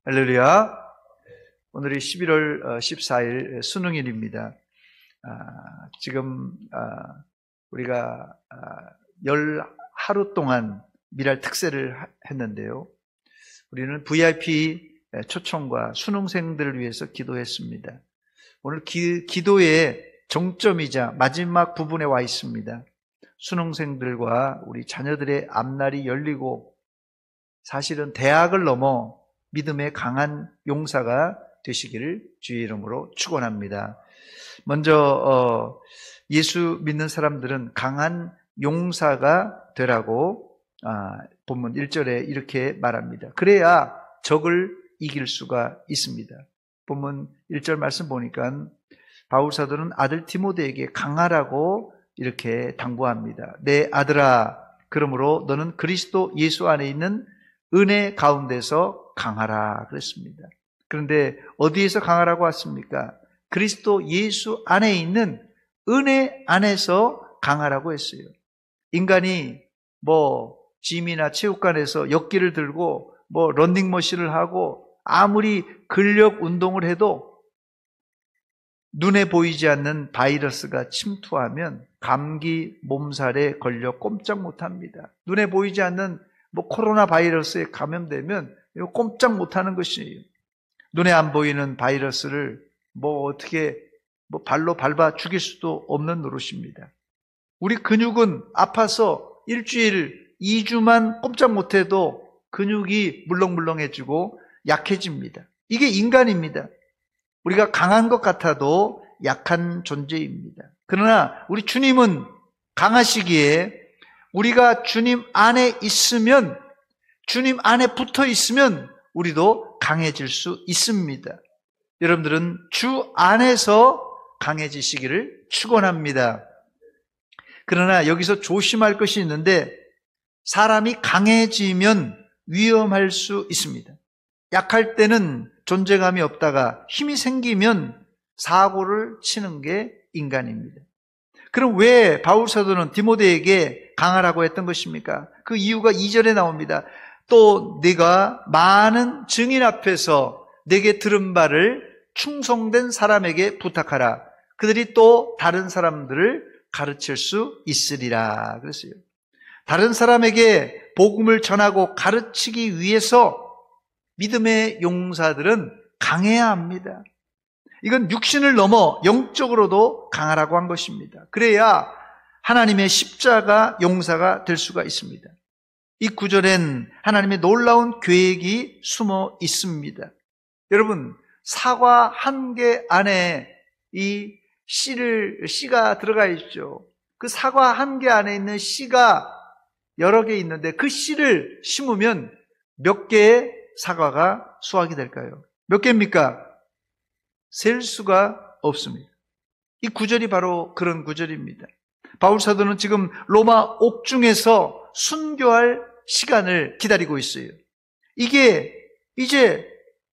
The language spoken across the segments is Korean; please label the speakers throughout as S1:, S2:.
S1: 할렐루야. 오늘이 11월 14일 수능일입니다. 지금 우리가 열 하루 동안 미랄 특세를 했는데요. 우리는 VIP 초청과 수능생들을 위해서 기도했습니다. 오늘 기도의 정점이자 마지막 부분에 와 있습니다. 수능생들과 우리 자녀들의 앞날이 열리고 사실은 대학을 넘어 믿음의 강한 용사가 되시기를 주의 이름으로 축원합니다. 먼저 예수 믿는 사람들은 강한 용사가 되라고 본문 1절에 이렇게 말합니다. 그래야 적을 이길 수가 있습니다. 본문 1절 말씀 보니까 바울 사도는 아들 디모데에게 강하라고 이렇게 당부합니다. 내 아들아, 그러므로 너는 그리스도 예수 안에 있는 은혜 가운데서 강하라 그랬습니다. 그런데 어디에서 강하라고 왔습니까? 그리스도 예수 안에 있는 은혜 안에서 강하라고 했어요. 인간이 짐이나 체육관에서 역기를 들고 런닝머신을 하고 아무리 근력 운동을 해도 눈에 보이지 않는 바이러스가 침투하면 감기 몸살에 걸려 꼼짝 못합니다. 눈에 보이지 않는 코로나 바이러스에 감염되면 이거 꼼짝 못하는 것이에요. 눈에 안 보이는 바이러스를 어떻게 발로 밟아 죽일 수도 없는 노릇입니다. 우리 근육은 아파서 일주일, 2주만 꼼짝 못해도 근육이 물렁물렁해지고 약해집니다. 이게 인간입니다. 우리가 강한 것 같아도 약한 존재입니다. 그러나 우리 주님은 강하시기에 우리가 주님 안에 있으면, 주님 안에 붙어 있으면 우리도 강해질 수 있습니다. 여러분들은 주 안에서 강해지시기를 축원합니다. 그러나 여기서 조심할 것이 있는데 사람이 강해지면 위험할 수 있습니다. 약할 때는 존재감이 없다가 힘이 생기면 사고를 치는 게 인간입니다. 그럼 왜 바울 사도는 디모데에게 강하라고 했던 것입니까? 그 이유가 2절에 나옵니다. 또 네가 많은 증인 앞에서 내게 들은 바를 충성된 사람에게 부탁하라. 그들이 또 다른 사람들을 가르칠 수 있으리라 그랬어요. 다른 사람에게 복음을 전하고 가르치기 위해서 믿음의 용사들은 강해야 합니다. 이건 육신을 넘어 영적으로도 강하라고 한 것입니다. 그래야 하나님의 십자가 용사가 될 수가 있습니다. 이 구절엔 하나님의 놀라운 계획이 숨어 있습니다. 여러분, 사과 한 개 안에 이 씨가 들어가 있죠. 그 사과 한 개 안에 있는 씨가 여러 개 있는데 그 씨를 심으면 몇 개의 사과가 수확이 될까요? 몇 개입니까? 셀 수가 없습니다. 이 구절이 바로 그런 구절입니다. 바울 사도는 지금 로마 옥중에서 순교할 시간을 기다리고 있어요. 이게 이제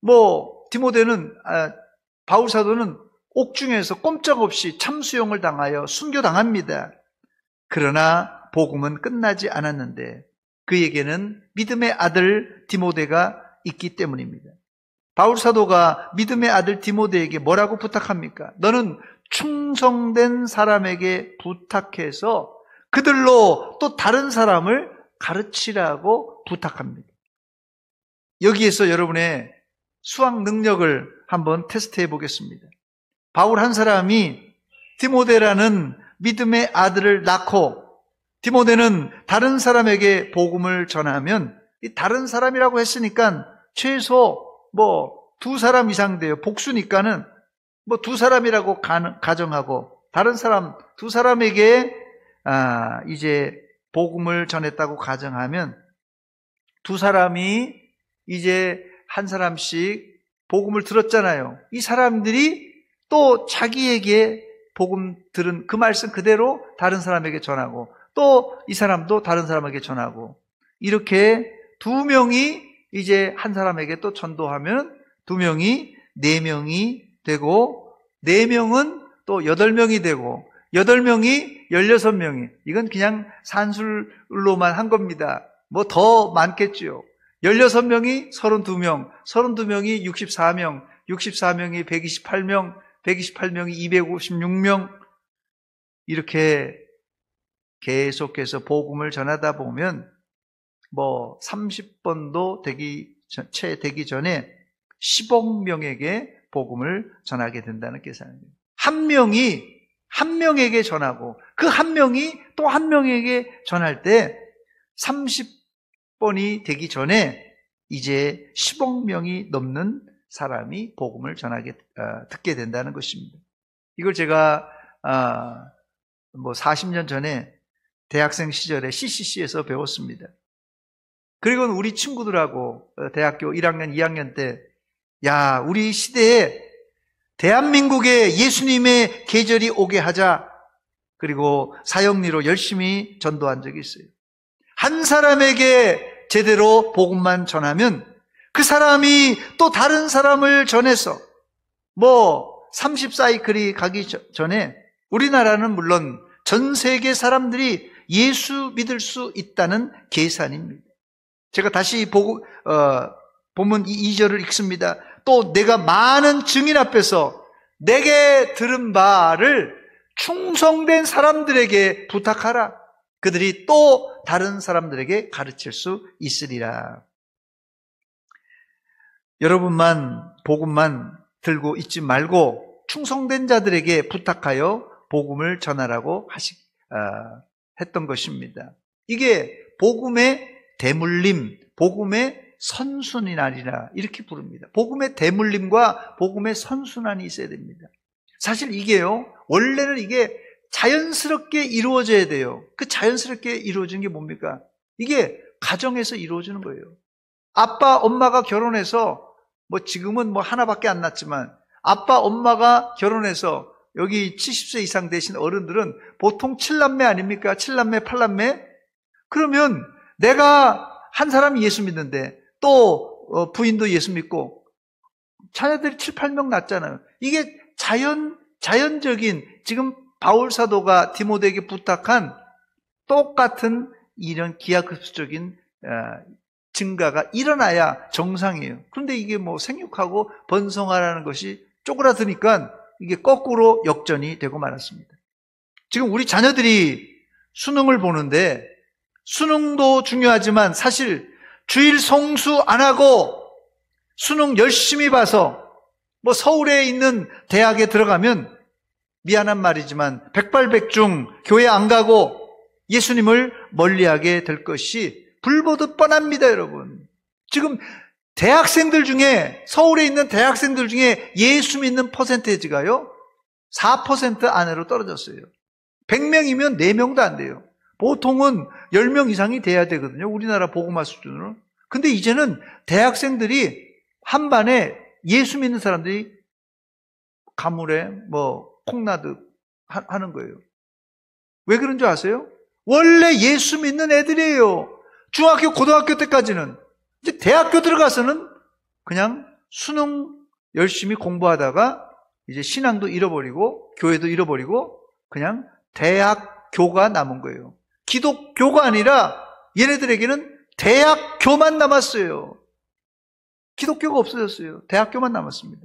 S1: 디모데는 바울 사도는 옥중에서 꼼짝없이 참수용을 당하여 순교당합니다. 그러나 복음은 끝나지 않았는데 그에게는 믿음의 아들 디모데가 있기 때문입니다. 바울 사도가 믿음의 아들 디모데에게 뭐라고 부탁합니까? 너는 충성된 사람에게 부탁해서 그들로 또 다른 사람을 가르치라고 부탁합니다. 여기에서 여러분의 수학 능력을 한번 테스트해 보겠습니다. 바울 한 사람이 디모데라는 믿음의 아들을 낳고 디모데는 다른 사람에게 복음을 전하면 이 다른 사람이라고 했으니까 최소 두 사람 이상 돼요. 복수니까는 두 사람이라고 가정하고 다른 사람 두 사람에게 이제 복음을 전했다고 가정하면 두 사람이 이제 한 사람씩 복음을 들었잖아요. 이 사람들이 또 자기에게 복음 들은 그 말씀 그대로 다른 사람에게 전하고 또 이 사람도 다른 사람에게 전하고 이렇게 두 명이 이제 한 사람에게 또 전도하면 두 명이 4명이 되고 4명은 또 8명이 되고 8명이 16명이 이건 그냥 산술로만 한 겁니다. 더 많겠죠. 16명이 32명, 32명이 64명, 64명이 128명, 128명이 256명. 이렇게 계속해서 복음을 전하다 보면 30번도 채 되기 전에 10억 명에게 복음을 전하게 된다는 계산입니다. 한 명에게 전하고 그 한 명이 또 한 명에게 전할 때 30번이 되기 전에 이제 10억 명이 넘는 사람이 복음을 듣게 된다는 것입니다. 이걸 제가 40년 전에 대학생 시절에 CCC에서 배웠습니다. 그리고 우리 친구들하고 대학교 1학년, 2학년 때 우리 시대에 대한민국에 예수님의 계절이 오게 하자. 그리고 사형리로 열심히 전도한 적이 있어요. 한 사람에게 제대로 복음만 전하면 그 사람이 또 다른 사람을 전해서 30사이클이 가기 전에 우리나라는 물론 전 세계 사람들이 예수 믿을 수 있다는 계산입니다. 제가 다시 본문 2절을 읽습니다. 또 내가 많은 증인 앞에서 내게 들은 바를 충성된 사람들에게 부탁하라. 그들이 또 다른 사람들에게 가르칠 수 있으리라. 여러분만 복음만 들고 있지 말고 충성된 자들에게 부탁하여 복음을 전하라고 했던 것입니다. 이게 복음의 대물림, 복음의 선순환이라 이렇게 부릅니다. 복음의 대물림과 복음의 선순환이 있어야 됩니다. 사실 이게요, 원래는 이게 자연스럽게 이루어져야 돼요. 그 자연스럽게 이루어지는 게 뭡니까? 이게 가정에서 이루어지는 거예요. 아빠, 엄마가 결혼해서 지금은 하나밖에 안 낳지만 아빠, 엄마가 결혼해서 여기 70세 이상 되신 어른들은 보통 7남매 아닙니까? 7남매, 8남매? 그러면 내가 한 사람이 예수 믿는데 또 부인도 예수 믿고 자녀들이 7, 8명 낳잖아요. 이게 자연적인 지금 바울 사도가 디모데에게 부탁한 똑같은 이런 기하급수적인 증가가 일어나야 정상이에요. 그런데 이게 생육하고 번성하라는 것이 쪼그라드니까 이게 거꾸로 역전이 되고 말았습니다. 지금 우리 자녀들이 수능을 보는데 수능도 중요하지만 사실 주일 성수 안 하고 수능 열심히 봐서 서울에 있는 대학에 들어가면 미안한 말이지만 백발백중 교회 안 가고 예수님을 멀리하게 될 것이 불보듯 뻔합니다, 여러분. 지금 대학생들 중에, 서울에 있는 대학생들 중에 예수 믿는 퍼센테이지가요 4% 안으로 떨어졌어요. 100명이면 4명도 안 돼요. 보통은 10명 이상이 돼야 되거든요, 우리나라 복음화 수준으로. 근데 이제는 대학생들이 한 반에 예수 믿는 사람들이 가물에 콩나듯 하는 거예요. 왜 그런 줄 아세요? 원래 예수 믿는 애들이에요. 중학교, 고등학교 때까지는. 이제 대학교 들어가서는 그냥 수능 열심히 공부하다가 이제 신앙도 잃어버리고 교회도 잃어버리고 그냥 대학교가 남은 거예요. 기독교가 아니라 얘네들에게는 대학교만 남았어요. 기독교가 없어졌어요. 대학교만 남았습니다.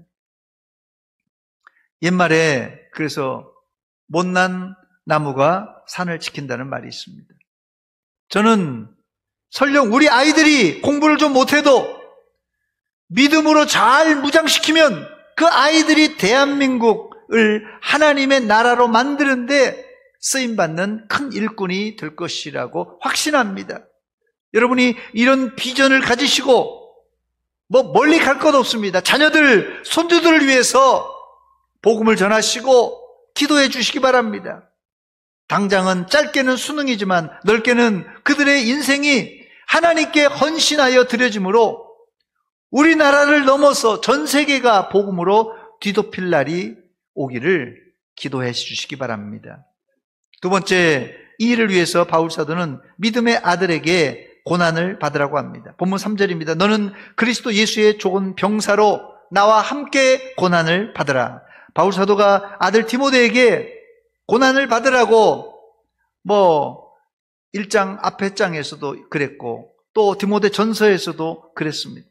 S1: 옛말에 그래서 못난 나무가 산을 지킨다는 말이 있습니다. 저는 설령 우리 아이들이 공부를 좀 못해도 믿음으로 잘 무장시키면 그 아이들이 대한민국을 하나님의 나라로 만드는데 쓰임받는 큰 일꾼이 될 것이라고 확신합니다. 여러분이 이런 비전을 가지시고 멀리 갈 것 없습니다. 자녀들, 손주들을 위해서 복음을 전하시고 기도해 주시기 바랍니다. 당장은 짧게는 수능이지만 넓게는 그들의 인생이 하나님께 헌신하여 드려짐으로 우리나라를 넘어서 전 세계가 복음으로 뒤덮일 날이 오기를 기도해 주시기 바랍니다. 두 번째, 이 일을 위해서 바울 사도는 믿음의 아들에게 고난을 받으라고 합니다. 본문 3절입니다. 너는 그리스도 예수의 좋은 병사로 나와 함께 고난을 받으라. 바울 사도가 아들 디모데에게 고난을 받으라고 1장 앞에 장에서도 그랬고 또 디모데 전서에서도 그랬습니다.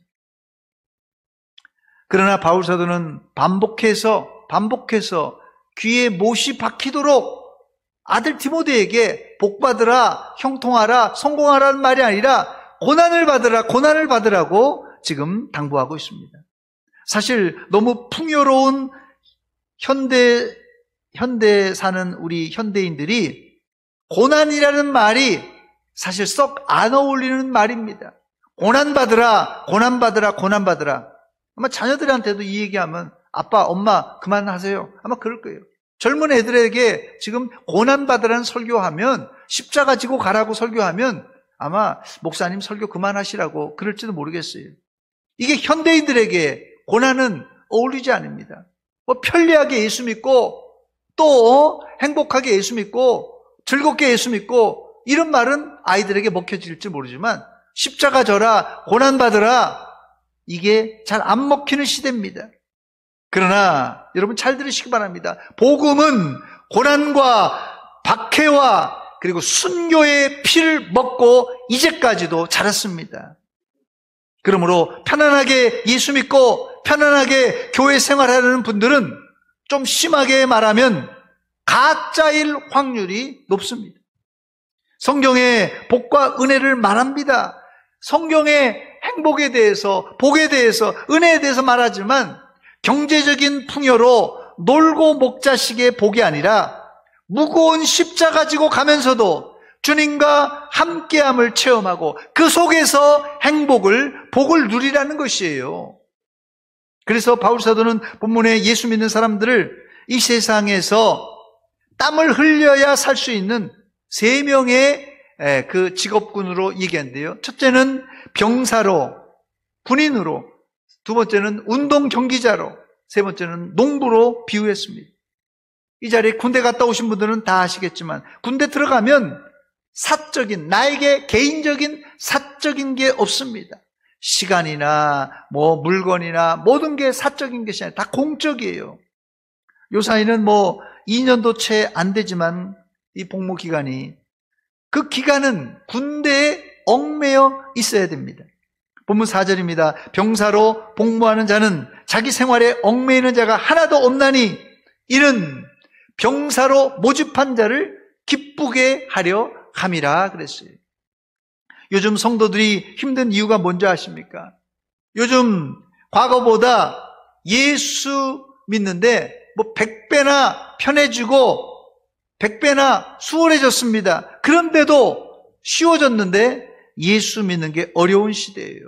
S1: 그러나 바울 사도는 반복해서 귀에 못이 박히도록 아들 디모데에게 복받으라, 형통하라, 성공하라는 말이 아니라 고난을 받으라고 지금 당부하고 있습니다. 사실 너무 풍요로운 현대 사는 우리 현대인들이 고난이라는 말이 사실 썩 안 어울리는 말입니다. 고난받으라. 아마 자녀들한테도 이 얘기하면 아빠, 엄마 그만하세요. 아마 그럴 거예요. 젊은 애들에게 지금 고난받으라는 설교하면, 십자가 지고 가라고 설교하면 아마 목사님 설교 그만하시라고 그럴지도 모르겠어요. 이게 현대인들에게 고난은 어울리지 않습니다. 편리하게 예수 믿고 또 행복하게 예수 믿고 즐겁게 예수 믿고 이런 말은 아이들에게 먹혀질지 모르지만 십자가 져라, 고난받으라, 이게 잘 안 먹히는 시대입니다. 그러나 여러분 잘 들으시기 바랍니다. 복음은 고난과 박해와 그리고 순교의 피를 먹고 이제까지도 자랐습니다. 그러므로 편안하게 예수 믿고 편안하게 교회 생활하려는 분들은 좀 심하게 말하면 가짜일 확률이 높습니다. 성경의 복과 은혜를 말합니다. 성경의 행복에 대해서, 복에 대해서, 은혜에 대해서 말하지만 경제적인 풍요로 놀고 먹자식의 복이 아니라 무거운 십자가 지고 가면서도 주님과 함께함을 체험하고 그 속에서 복을 누리라는 것이에요. 그래서 바울 사도는 본문에 예수 믿는 사람들을 이 세상에서 땀을 흘려야 살 수 있는 3명의 그 직업군으로 얘기한대요. 첫째는 병사로, 군인으로, 두 번째는 운동 경기자로, 세 번째는 농부로 비유했습니다. 이 자리에 군대 갔다 오신 분들은 다 아시겠지만 군대 들어가면 나에게 개인적인 사적인 게 없습니다. 시간이나 물건이나 모든 게 사적인 것이 아니라 다 공적이에요. 요사이는 2년도 채 안 되지만 이 복무 기간이, 그 기간은 군대에 얽매여 있어야 됩니다. 본문 4절입니다. 병사로 복무하는 자는 자기 생활에 얽매이는 자가 하나도 없나니 이는 병사로 모집한 자를 기쁘게 하려 함이라 그랬어요. 요즘 성도들이 힘든 이유가 뭔지 아십니까? 요즘 과거보다 예수 믿는데 100배나 편해지고 100배나 수월해졌습니다. 그런데도 쉬워졌는데 예수 믿는 게 어려운 시대예요.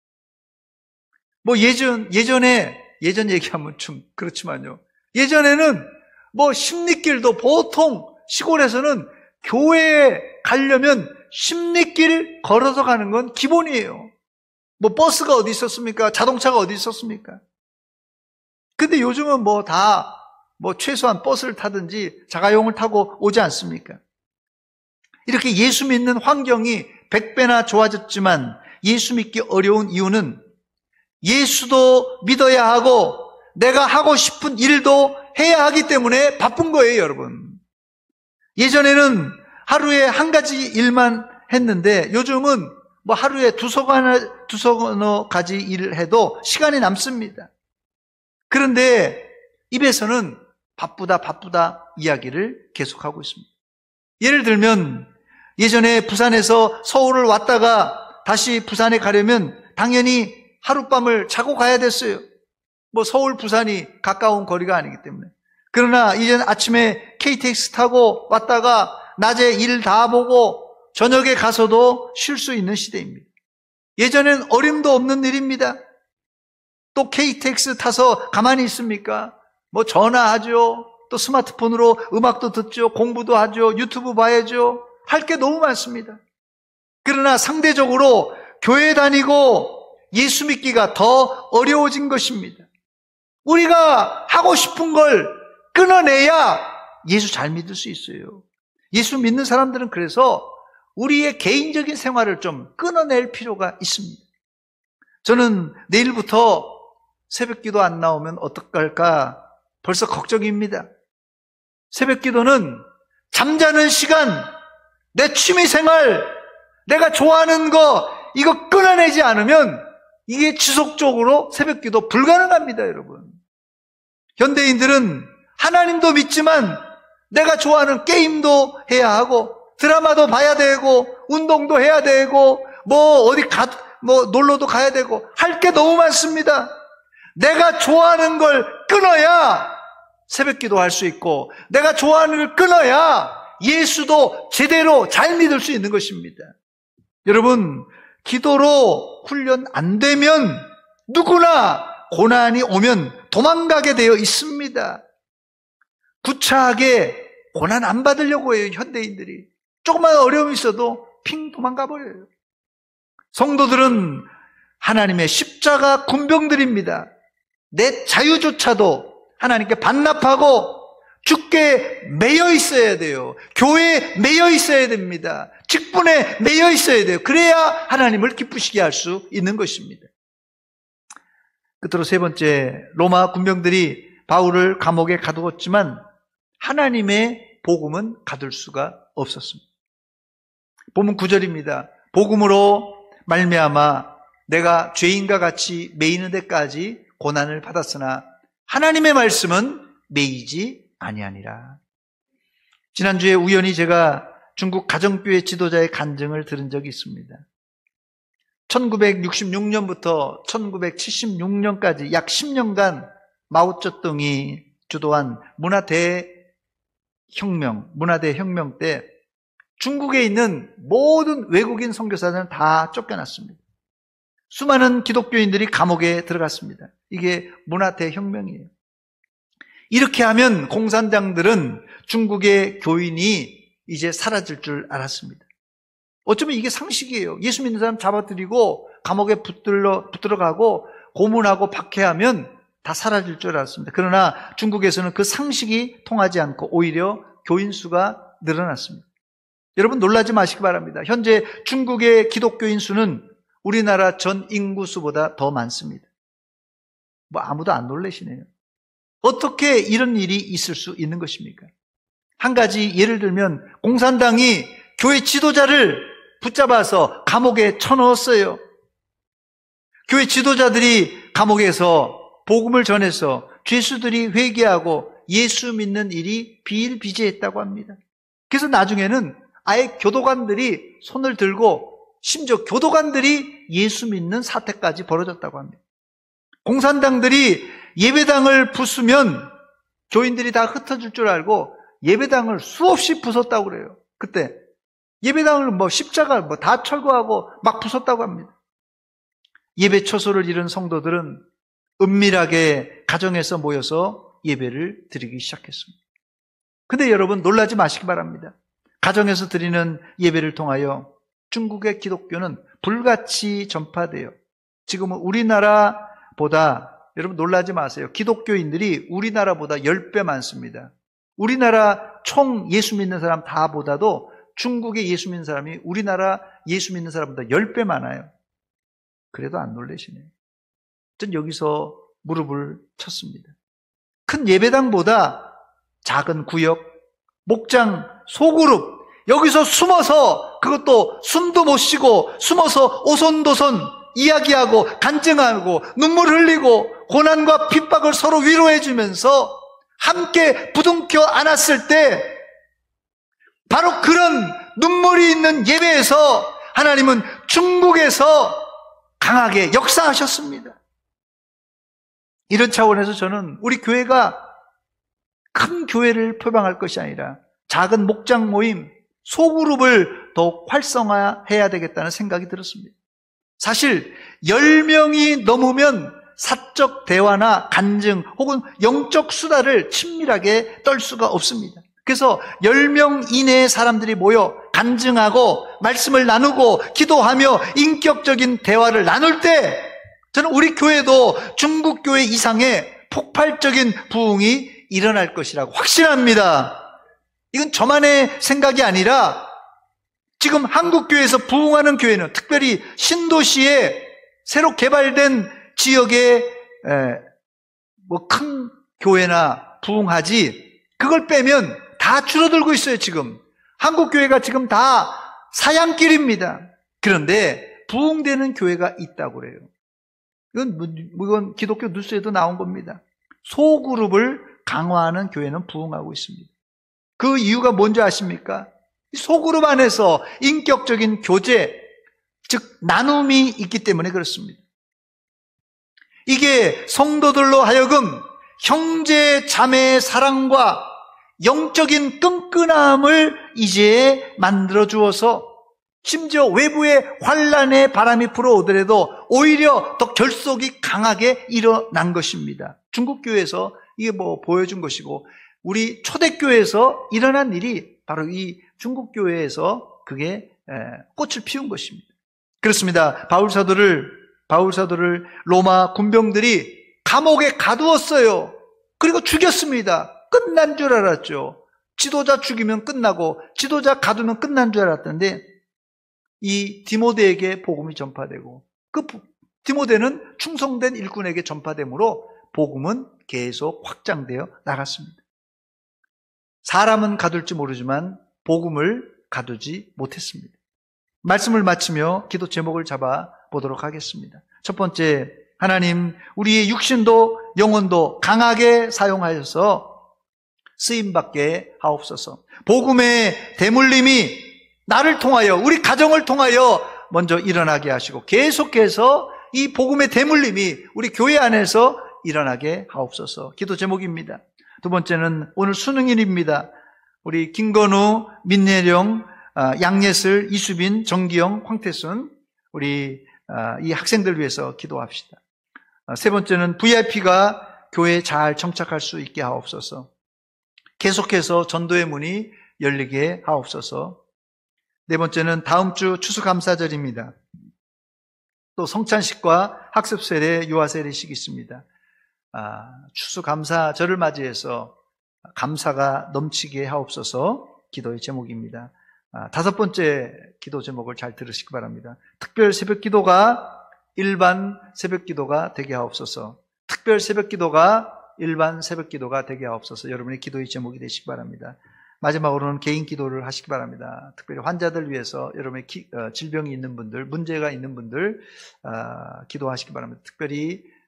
S1: 예전 얘기하면 좀 그렇지만요. 예전에는 십리길도 보통 시골에서는 교회에 가려면 십리길 걸어서 가는 건 기본이에요. 버스가 어디 있었습니까? 자동차가 어디 있었습니까? 근데 요즘은 최소한 버스를 타든지 자가용을 타고 오지 않습니까? 이렇게 예수 믿는 환경이 100배나 좋아졌지만 예수 믿기 어려운 이유는 예수도 믿어야 하고 내가 하고 싶은 일도 해야 하기 때문에 바쁜 거예요, 여러분. 예전에는 하루에 한 가지 일만 했는데 요즘은 하루에 두서너 가지 일을 해도 시간이 남습니다. 그런데 입에서는 바쁘다 이야기를 계속하고 있습니다. 예를 들면 예전에 부산에서 서울을 왔다가 다시 부산에 가려면 당연히 하룻밤을 자고 가야 됐어요. 서울, 부산이 가까운 거리가 아니기 때문에. 그러나 이제는 아침에 KTX 타고 왔다가 낮에 일 다 보고 저녁에 가서도 쉴 수 있는 시대입니다. 예전엔 어림도 없는 일입니다. 또 KTX 타서 가만히 있습니까? 전화하죠. 또 스마트폰으로 음악도 듣죠. 공부도 하죠. 유튜브 봐야죠. 할 게 너무 많습니다. 그러나 상대적으로 교회 다니고 예수 믿기가 더 어려워진 것입니다. 우리가 하고 싶은 걸 끊어내야 예수 잘 믿을 수 있어요. 예수 믿는 사람들은 그래서 우리의 개인적인 생활을 좀 끊어낼 필요가 있습니다. 저는 내일부터 새벽기도 안 나오면 어떡할까 벌써 걱정입니다. 새벽기도는 잠자는 시간, 내 취미생활, 내가 좋아하는 거 이거 끊어내지 않으면 이게 지속적으로 새벽기도 불가능합니다, 여러분. 현대인들은 하나님도 믿지만 내가 좋아하는 게임도 해야 하고 드라마도 봐야 되고 운동도 해야 되고 놀러도 가야 되고 할 게 너무 많습니다. 내가 좋아하는 걸 끊어야 새벽기도 할 수 있고 내가 좋아하는 걸 끊어야 예수도 제대로 잘 믿을 수 있는 것입니다. 여러분, 기도로 훈련 안 되면 누구나 고난이 오면 도망가게 되어 있습니다. 구차하게 고난 안 받으려고 해요, 현대인들이. 조금만 어려움이 있어도 핑 도망가 버려요. 성도들은 하나님의 십자가 군병들입니다. 내 자유조차도 하나님께 반납하고 주께 매여 있어야 돼요. 교회에 매여 있어야 됩니다. 직분에 매여 있어야 돼요. 그래야 하나님을 기쁘시게 할 수 있는 것입니다. 끝으로 세 번째, 로마 군병들이 바울을 감옥에 가두었지만 하나님의 복음은 가둘 수가 없었습니다. 본문 9절입니다. 복음으로 말미암아 내가 죄인과 같이 매이는 데까지 고난을 받았으나 하나님의 말씀은 매이지 아니하니라. 지난주에 우연히 제가 중국 가정교회 지도자의 간증을 들은 적이 있습니다. 1966년부터 1976년까지 약 10년간 마오쩌둥이 주도한 문화대 혁명 때 중국에 있는 모든 외국인 선교사들은 다 쫓겨났습니다. 수많은 기독교인들이 감옥에 들어갔습니다. 이게 문화대 혁명이에요. 이렇게 하면 공산당들은 중국의 교인이 이제 사라질 줄 알았습니다. 어쩌면 이게 상식이에요. 예수 믿는 사람 잡아들이고 감옥에 붙들어가고 고문하고 박해하면 다 사라질 줄 알았습니다. 그러나 중국에서는 그 상식이 통하지 않고 오히려 교인 수가 늘어났습니다. 여러분 놀라지 마시기 바랍니다. 현재 중국의 기독교인 수는 우리나라 전 인구 수보다 더 많습니다. 아무도 안 놀라시네요. 어떻게 이런 일이 있을 수 있는 것입니까? 한 가지 예를 들면 공산당이 교회 지도자를 붙잡아서 감옥에 쳐넣었어요. 교회 지도자들이 감옥에서 복음을 전해서 죄수들이 회개하고 예수 믿는 일이 비일비재했다고 합니다. 그래서 나중에는 아예 교도관들이 손을 들고 심지어 교도관들이 예수 믿는 사태까지 벌어졌다고 합니다. 공산당들이 예배당을 부수면 교인들이 다 흩어질 줄 알고 예배당을 수없이 부쉈다고 그래요. 그때 예배당을 십자가 다 철거하고 막 부쉈다고 합니다. 예배 처소를 잃은 성도들은 은밀하게 가정에서 모여서 예배를 드리기 시작했습니다. 근데 여러분 놀라지 마시기 바랍니다. 가정에서 드리는 예배를 통하여 중국의 기독교는 불같이 전파돼요. 지금은 우리나라보다, 여러분 놀라지 마세요. 기독교인들이 우리나라보다 10배 많습니다. 우리나라 총 예수 믿는 사람 다보다도 중국의 예수 믿는 사람이 우리나라 예수 믿는 사람보다 10배 많아요. 그래도 안 놀라시네요. 전 여기서 무릎을 쳤습니다. 큰 예배당보다 작은 구역, 목장, 소그룹, 여기서 숨어서, 그것도 숨도 못 쉬고 숨어서 오손도손 이야기하고 간증하고 눈물 흘리고 고난과 핍박을 서로 위로해 주면서 함께 부둥켜 안았을 때 바로 그런 눈물이 있는 예배에서 하나님은 중국에서 강하게 역사하셨습니다. 이런 차원에서 저는 우리 교회가 큰 교회를 표방할 것이 아니라 작은 목장 모임, 소그룹을 더욱 활성화해야 되겠다는 생각이 들었습니다. 사실 10명이 넘으면 사적 대화나 간증 혹은 영적 수다를 친밀하게 떨 수가 없습니다. 그래서 10명 이내의 사람들이 모여 간증하고 말씀을 나누고 기도하며 인격적인 대화를 나눌 때 저는 우리 교회도 중국 교회 이상의 폭발적인 부흥이 일어날 것이라고 확신합니다. 이건 저만의 생각이 아니라 지금 한국교회에서 부흥하는 교회는 특별히 신도시에 새로 개발된 지역의 큰 교회나 부흥하지 그걸 빼면 다 줄어들고 있어요. 지금 한국교회가 지금 다 사양길입니다. 그런데 부흥되는 교회가 있다고 그래요. 이건 기독교 뉴스에도 나온 겁니다. 소그룹을 강화하는 교회는 부흥하고 있습니다. 그 이유가 뭔지 아십니까? 소그룹 안에서 인격적인 교제, 즉 나눔이 있기 때문에 그렇습니다. 이게 성도들로 하여금 형제 자매의 사랑과 영적인 끈끈함을 이제 만들어 주어서 심지어 외부의 환란의 바람이 불어오더라도 오히려 더 결속이 강하게 일어난 것입니다. 중국 교회에서 이게 보여준 것이고, 우리 초대교회에서 일어난 일이 바로 이 중국 교회에서 그게 꽃을 피운 것입니다. 그렇습니다. 바울 사도를 로마 군병들이 감옥에 가두었어요. 그리고 죽였습니다. 끝난 줄 알았죠. 지도자 죽이면 끝나고 지도자 가두면 끝난 줄 알았던데, 이 디모데에게 복음이 전파되고 그 디모데는 충성된 일꾼에게 전파되므로 복음은 계속 확장되어 나갔습니다. 사람은 가둘지 모르지만 복음을 가두지 못했습니다. 말씀을 마치며 기도 제목을 잡아 보도록 하겠습니다. 첫 번째, 하나님 우리의 육신도 영혼도 강하게 사용하여서 쓰임받게 하옵소서. 복음의 대물림이 나를 통하여, 우리 가정을 통하여 먼저 일어나게 하시고 계속해서 이 복음의 대물림이 우리 교회 안에서 일어나게 하옵소서. 기도 제목입니다. 두 번째는 오늘 수능일입니다. 우리 김건우, 민예령, 양예슬, 이수빈, 정기영, 황태순, 우리 이 학생들 위해서 기도합시다. 세 번째는 VIP가 교회에 잘 정착할 수 있게 하옵소서. 계속해서 전도의 문이 열리게 하옵소서. 네 번째는 다음 주 추수감사절입니다. 또 성찬식과 학습세례, 유아세례식이 있습니다. 추수감사절을 맞이해서 감사가 넘치게 하옵소서. 기도의 제목입니다. 다섯 번째 기도 제목을 잘 들으시기 바랍니다. 특별 새벽기도가 일반 새벽기도가 되게 하옵소서. 특별 새벽기도가 일반 새벽기도가 되게 하옵소서. 여러분의 기도의 제목이 되시기 바랍니다. 마지막으로는 개인 기도를 하시기 바랍니다. 특별히 환자들 위해서 여러분의 질병이 있는 분들, 문제가 있는 분들 기도하시기 바랍니다. 특별히